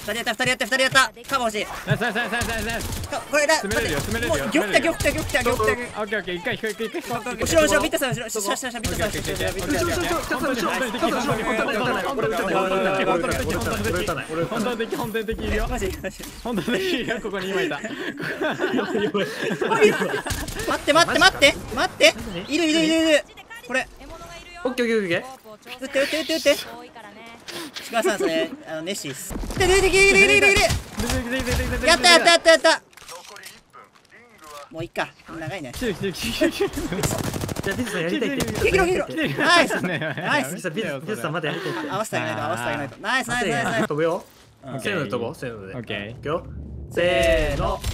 人やった2人やったカバー欲しい。 ナイスナイスナイスナイスナイスナイス。 これだ。 詰めれるよ詰めれるよ。 もう玉来た。 オッケーオッケー一回引く一回引く。 後ろビッタさん後ろビッタさんビッタさん本当的本当的いるよ。 マジ本当的いるよ。ここに今いた。 待っているこれオッケーオッケーオッケー。 撃って石川さんそれネッシーっす。いるやったもういっか長いね。 じゃあビズさんやりたいって。 ヒロナイスね。 ナイスビズさんまだやりたいって。 合わせてあげないとナイス飛ぶよ。せーので飛ぼう。せーので。 オッケー。 いくよ。せーの。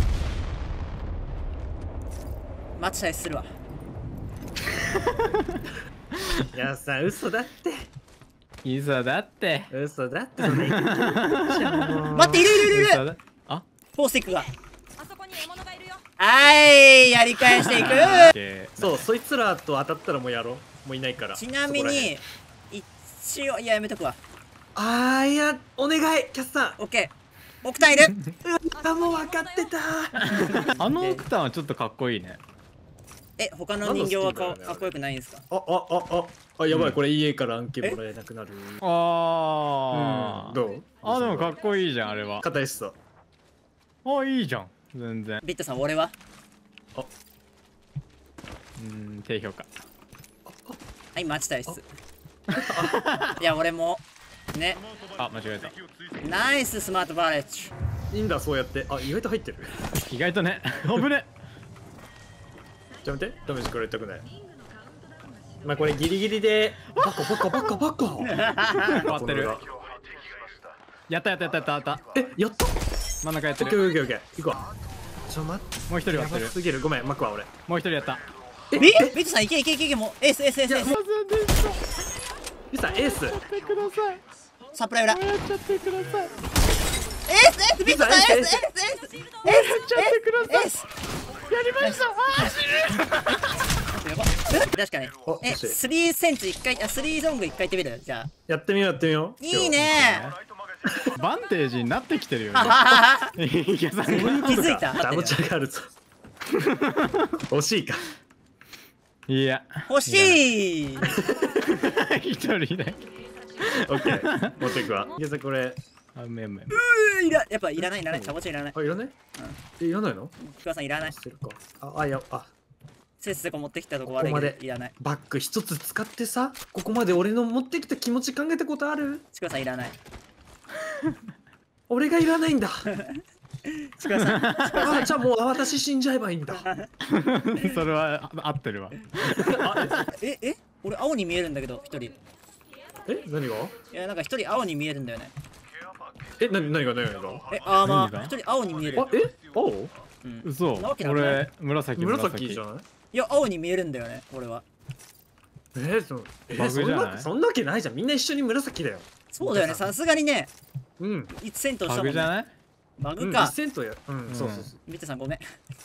待ちたりするわ。 いやさ嘘だって。 嘘だって。 嘘だって。 待っているあ、 フォースティックが。やり返していく。 そうそいつらと当たったらもうやろう。もういないから。 ちなみに一応やめとくわ。 いやお願いキャスさん。 オッケー。オクタンいる。 もう分かってた。 あのオクタンはちょっとかっこいいね。 他の人形はかっこよくないんですか。 やばいこれ EA から案件もらえなくなる。 どう？ でもかっこいいじゃんあれは。 硬いしさ。 いいじゃん全然。 ビットさん俺は低評価。 待ちたいっす。いや俺もね。 間違えた。 ナイススマートバレッジ。 いいんだそうやって。意外と入ってる。 意外とね。危ね。 じゃあ待ってダメージからやりたくない。まあこれギリギリでバカ変わってる。やったやった真ん中やってる。 オッケー行くわ。ちょ待ってもう一人割ってる。 すぎる。ごめんマクは俺。 もう一人やった。 ビットさんいけもうエースビさんエースサプライ裏。 やっちゃってください。 エースビットさんエースやっちゃってください。やりました。 確かに。3センチ1回3ゾング1回やってみる。じゃあやってみよういいね。 バンテージになってきてるよね。 気づいた。 ダブチャがあるぞ。惜しいか。 いや欲しい。 一人だけ。 オッケー持っていくわ。いやさこれやっぱいらない。サボチャいらない。 いらない？いらないの？ 木川さんいらない。せっせこ持ってきたとこ悪いけどいらない。 バッグ一つ使ってさ、ここまで俺の持ってきた気持ち考えたことある？ 木川さんいらない。 俺がいらないんだ。 木川さん。 じゃあもう私死んじゃえばいいんだ。 それは合ってるわ。 俺青に見えるんだけど一人。 何が？ いやなんか一人青に見えるんだよね。 何が一人青に見える。 青？ 嘘。俺紫じゃない？ いや青に見えるんだよね俺は。 バグじゃない？ そんなわけないじゃん。みんな一緒に紫だよ。 そうだよねさすがにね。 1 セントしたもんね。 バグじゃない？ バグか。 1セントや。そう。 ミッテさんごめん。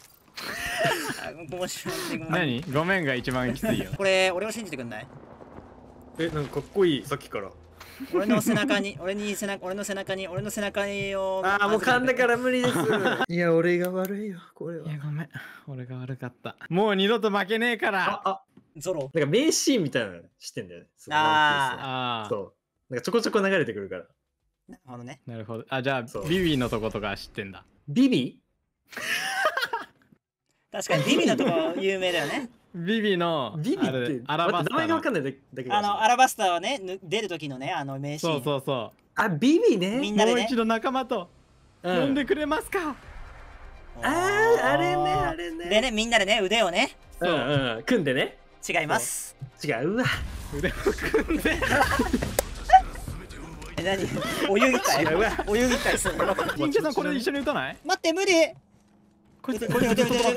何？ごめんが一番きついよ。 これ俺を信じてくんない？ なんかかっこいいさっきから。 俺の背中にもう噛んだから無理です。いや俺が悪いよこれは。 いやごめん俺が悪かった。もう二度と負けねえから。 ゾロなんか名シーンみたいなのしてんだよね。そうなんかちょこちょこ流れてくるから。 なるほどね。 なるほど。じゃあビビのとことか知ってんだ。 ビビ？ 確かにビビのとこ有名だよね。 ビビのアラバスター。名前がわかんないだけど。 アラバスターはね出る時のね名シーン。 そう。 ビビね。 みんなでね。 もう一度仲間と呼んでくれますか。 あれね。 でねみんなでね腕をね。 組んでね。 違います。 違うわ。 腕を組んで。 何？お遊戯会するの？ 金ちゃんこれ一緒に打たない？ 待って無理。 こいつ撃てる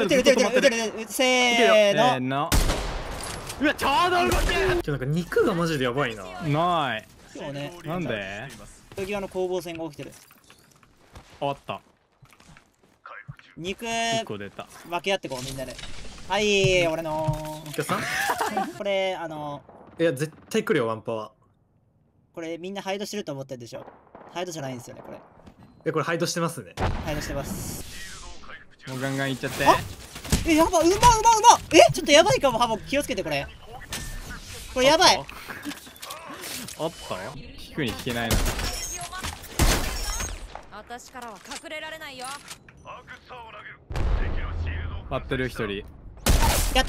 せーの。 うわちょうど動ける。 なんか肉がマジでやばいな。 ない。 そうね。 なんで？ 時の攻防戦が起きてる。 あった。 肉 1個出た。 分け合ってこうみんなで。はい俺のこれいや絶対来るよワンパワー。 これみんなハイドしてると思ってるでしょ。ハイドじゃないんですよねこれ。 これハイドしてますね。 はい、してます。 もうガンガンいっちゃって。 え、やば、うま。え、ちょっとやばいかも、ハモ、気をつけて、これ。これやばい。 おっと引くに引けないな。 私からは隠れられないよ。 割ってる一人。 やった、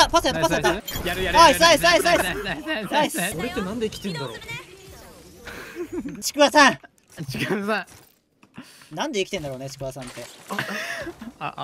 パスやった。 やる。 ナイス。 俺ってなんで生きてんだろう。 ちくわさん。 違うさ。 なんで生きてんだろうね、ちくわさんって。